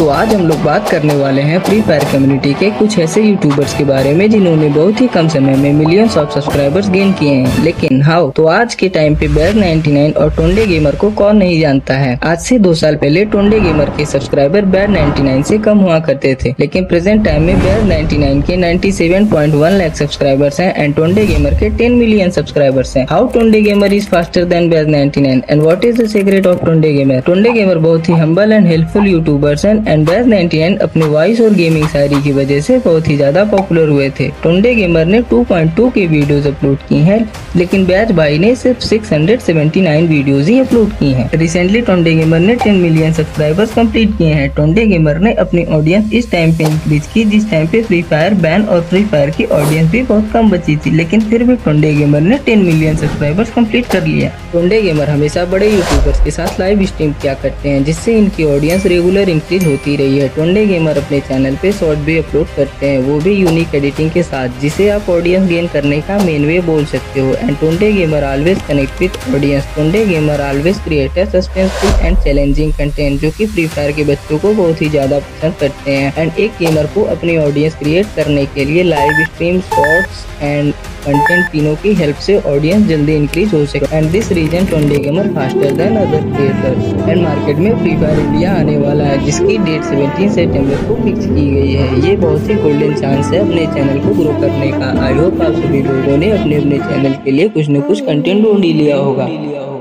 तो आज हम लोग बात करने वाले हैं फ्री फायर कम्युनिटी के कुछ ऐसे यूट्यूबर्स के बारे में जिन्होंने बहुत ही कम समय में मिलियंस ऑफ सब्सक्राइबर्स गेन किए हैं। लेकिन हाउ? तो आज के टाइम पे बैड 99 और टोंडे गेमर को कौन नहीं जानता है। आज से 2 साल पहले टोंडे गेमर के सब्सक्राइबर बैड 99 से कम हुआ करते थे, लेकिन प्रेजेंट टाइम में बैड 99 के 97.1 लाख सब्सक्राइबर्स हैं एंड टोंडे गेमर के 10 मिलियन सब्सक्राइबर्स हैं। How Tonde gamer is faster than bad 99 and what is the secret of Tonde gamer? Tonde gamer बहुत ही हम्बल एंड हेल्पफुल यूट्यूबर्स हैं एंड बैड 99 अपने वॉइस और गेमिंग शायरी की वजह से बहुत ही ज्यादा पॉपुलर हुए थे। टोंडे गेमर ने 2.2 के वीडियोस अपलोड की हैं, लेकिन बैज भाई ने सिर्फ 679 वीडियोस ही अपलोड की हैं। रिसेंटली टोंडे गेमर ने 10 मिलियन सब्सक्राइबर्स कंप्लीट किए हैं। टोंडे गेमर ने अपनी ऑडियंस इस टाइम पे इंक्रीज की जिस टाइम पे फ्री फायर बैन और फ्री फायर की ऑडियंस भी बहुत कम बची थी, लेकिन फिर भी टोंडे गेमर ने 10 मिलियन सब्सक्राइबर्स कंप्लीट कर लिया। टोंडे गेमर हमेशा बड़े यूट्यूबर्स के साथ लाइव स्ट्रीम किया करते हैं, जिससे इनकी ऑडियंस रेगुलर इंक्रीज होती रही है। टोंडे गेमर अपने चैनल पे शॉर्ट भी अपलोड करते हैं, वो भी यूनिक एडिटिंग के साथ, जिसे आप ऑडियंस गेन करने का मेन वे बोल सकते हो। And Tonde gamer always connect with audience. Tonde gamer always create a suspenseful and challenging content, जो कि फ्री फायर के बच्चों को बहुत ही ज्यादा पसंद करते हैं। एंड एक गेमर को अपनी ऑडियंस क्रिएट करने के लिए live stream, shorts and content तीनों की हेल्प से ऑडियंस जल्दी इंक्रीज हो सके। And this reason Tonde gamer faster than other creators. And market में फ्री फायर इंडिया आने वाला है, जिसकी डेट 17 सितंबर को फिक्स की गई है। ये बहुत ही गोल्डन चांस है अपने चैनल को ग्रो करने का। आई होप आप सभी लोगों ने अपने अपने चैनल के लिए कुछ न कुछ कंटेंट ढूंढ ही लिया होगा।